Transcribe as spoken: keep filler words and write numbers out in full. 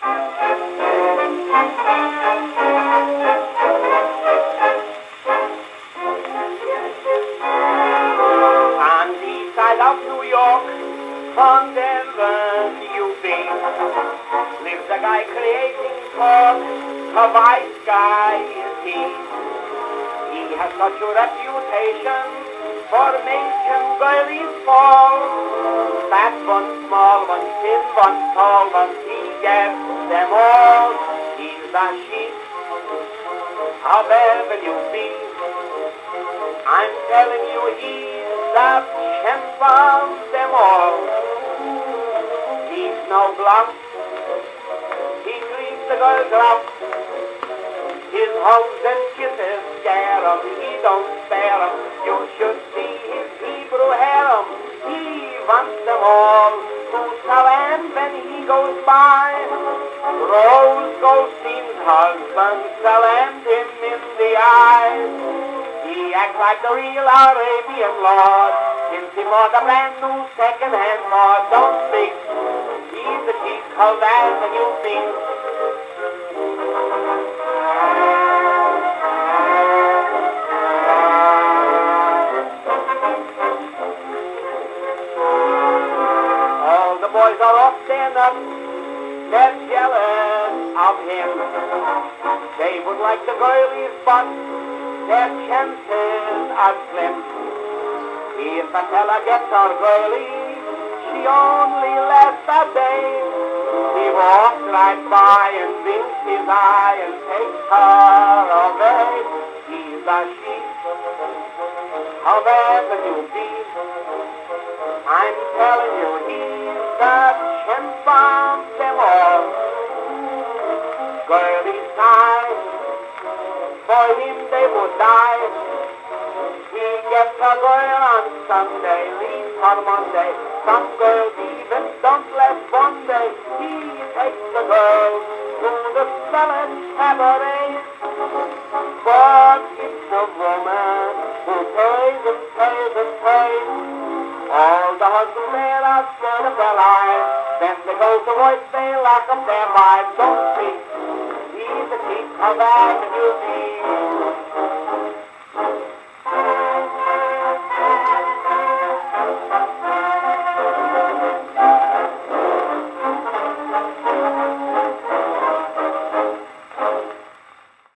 On the side of New York, from Denver, U B, lives a guy creating talk, a wise guy is he. He has such a reputation for making girlies fall. Fat one, small one, thin one, tall one, he gets them all. He's the sheep of Avenue B. I'm telling you, he's the champ of them all. He's no bluff. He treats the girls rough. His hugs and kisses scare 'em. He don't spare 'em. You should see his Hebrew harem. He wants them all to salam when he goes by. Rose Goldstein's husband salamed him in the eyes. He acts like the real Arabian lord. Since he bought a brand new second-hand Ford, don't think he's the chief of Avenue B. All the boys are off their nuts. They're jealous of him. They would like the girlies, but their chances are slim. If a fella gets our girlie, she only lasts a day. He walks right by and winks his eye and takes her away. He's a sheep of Avenue B. I'm telling you, he's the champ of them all. Girlies sigh, for him they would die. He gets a girl on Sunday, leaves on Monday. Some girls even don't last one day. He takes the girl to the Spanish cabaret. But it's a woman who pays and pays and pays. All the husbands there are scared of their lives. Then they go to voice, they lock up their wives. Don't speak. He's the chief of Avenue B.